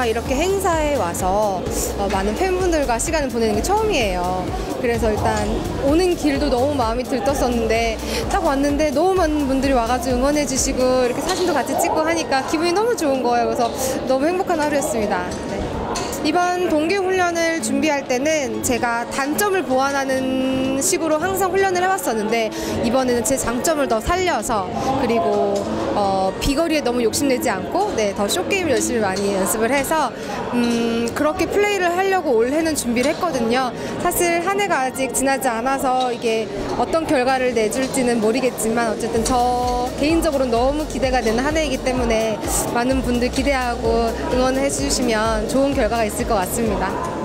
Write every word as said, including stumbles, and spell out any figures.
제가 이렇게 행사에 와서 어, 많은 팬분들과 시간을 보내는 게 처음이에요. 그래서 일단 오는 길도 너무 마음이 들떴었는데 딱 왔는데 너무 많은 분들이 와가지고 응원해 주시고 이렇게 사진도 같이 찍고 하니까 기분이 너무 좋은 거예요. 그래서 너무 행복한 하루였습니다. 네. 이번 동계훈련을 준비할 때는 제가 단점을 보완하는 식으로 항상 훈련을 해왔었는데 이번에는 제 장점을 더 살려서 그리고 어, 비거리에 너무 욕심내지 않고 네, 더 숏게임을 열심히 많이 연습을 해서 음, 그렇게 플레이를 하려고 올해는 준비를 했거든요. 사실 한 해가 아직 지나지 않아서 이게 어떤 결과를 내줄지는 모르겠지만 어쨌든 저 개인적으로 너무 기대가 되는 한 해이기 때문에 많은 분들 기대하고 응원해 주시면 좋은 결과가 있을 것 같습니다.